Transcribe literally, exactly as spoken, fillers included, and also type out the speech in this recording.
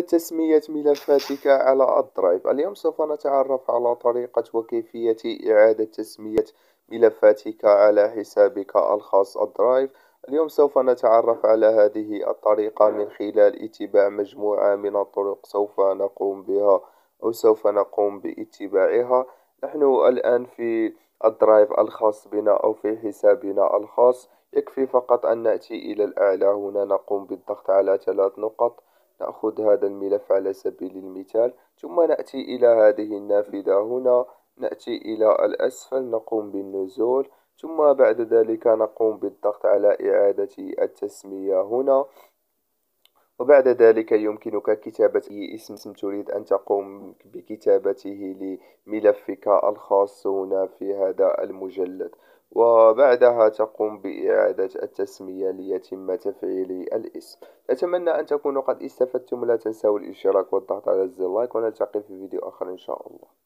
تسمية ملفاتك على الدرايف. اليوم سوف نتعرف على طريقة وكيفية إعادة تسمية ملفاتك على حسابك الخاص الدرايف. اليوم سوف نتعرف على هذه الطريقة من خلال اتباع مجموعة من الطرق سوف نقوم بها أو سوف نقوم باتباعها. نحن الآن في الدرايف الخاص بنا أو في حسابنا الخاص. يكفي فقط أن نأتي إلى الأعلى هنا، نقوم بالضغط على ثلاث نقط، نأخذ هذا الملف على سبيل المثال، ثم نأتي إلى هذه النافذة هنا، نأتي إلى الأسفل، نقوم بالنزول، ثم بعد ذلك نقوم بالضغط على إعادة التسمية هنا. وبعد ذلك يمكنك كتابة أي اسم تريد أن تقوم بكتابته لملفك الخاص هنا في هذا المجلد، وبعدها تقوم بإعادة التسمية ليتم تفعيل الاسم. أتمنى أن تكونوا قد استفدتم. لا تنسوا الاشتراك والضغط على زر لايك، ونلتقي في فيديو آخر إن شاء الله.